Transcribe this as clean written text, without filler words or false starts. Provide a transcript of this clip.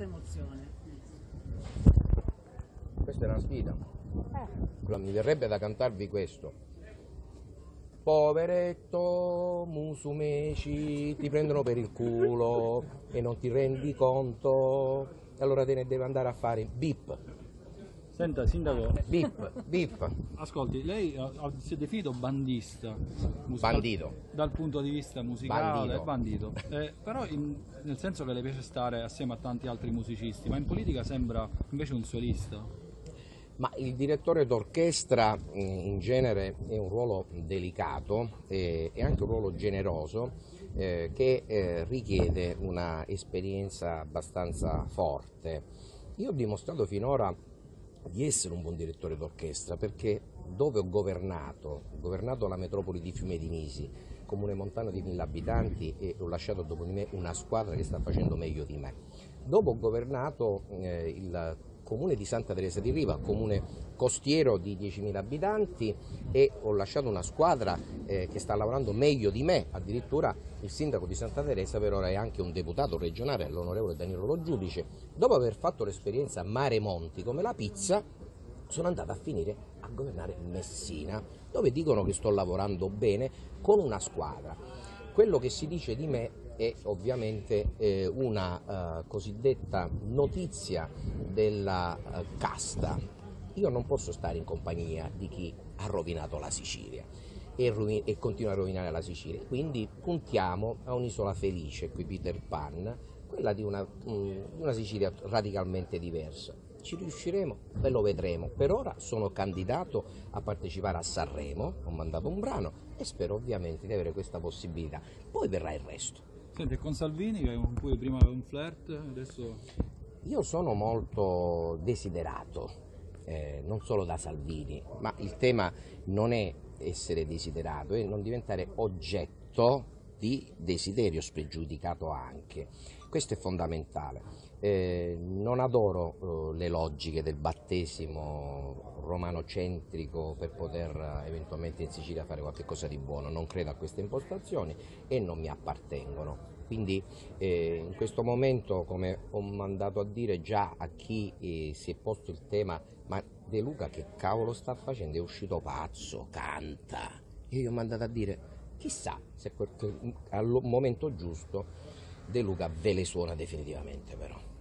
quanta emozione. Questa è una sfida. Mi verrebbe da cantarvi questo. Poveretto, Musumeci, ti prendono per il culo e non ti rendi conto, e allora te ne devi andare a fare bip. Senta, sindaco, Bip. ascolti, lei si è definito bandista. Bandito. Dal punto di vista musicale, bandito. Però nel senso che le piace stare assieme a tanti altri musicisti, ma in politica sembra invece un solista. Ma il direttore d'orchestra in genere è un ruolo delicato e anche un ruolo generoso che richiede una esperienza abbastanza forte. Io ho dimostrato finora di essere un buon direttore d'orchestra perché dove ho governato la metropoli di Fiume di Nisi, comune montano di 1000 abitanti, e ho lasciato dopo di me una squadra che sta facendo meglio di me. Dopo ho governato il comune di Santa Teresa di Riva, comune costiero di 10.000 abitanti, e ho lasciato una squadra che sta lavorando meglio di me. Addirittura il sindaco di Santa Teresa per ora è anche un deputato regionale, l'onorevole Danilo Lo Giudice. Dopo aver fatto l'esperienza Mare Monti come la pizza, sono andato a finire a governare Messina, dove dicono che sto lavorando bene con una squadra. Quello che si dice di me è ovviamente una cosiddetta notizia della casta. Io non posso stare in compagnia di chi ha rovinato la Sicilia e continua a rovinare la Sicilia, quindi puntiamo a un'isola felice, qui Peter Pan, quella di una Sicilia radicalmente diversa. Ci riusciremo e lo vedremo. Per ora sono candidato a partecipare a Sanremo, ho mandato un brano e spero ovviamente di avere questa possibilità, poi verrà il resto. Senti, con Salvini, con cui prima un flirt, adesso... Io sono molto desiderato, non solo da Salvini, ma il tema non è essere desiderato, è non diventare oggetto di desiderio spregiudicato anche. Questo è fondamentale. Non adoro le logiche del battesimo romanocentrico per poter eventualmente in Sicilia fare qualche cosa di buono, non credo a queste impostazioni e non mi appartengono. Quindi in questo momento, come ho mandato a dire già a chi si è posto il tema, ma De Luca che cavolo sta facendo? È uscito pazzo, canta. Io gli ho mandato a dire, chissà se al momento giusto De Luca ve le suona definitivamente però.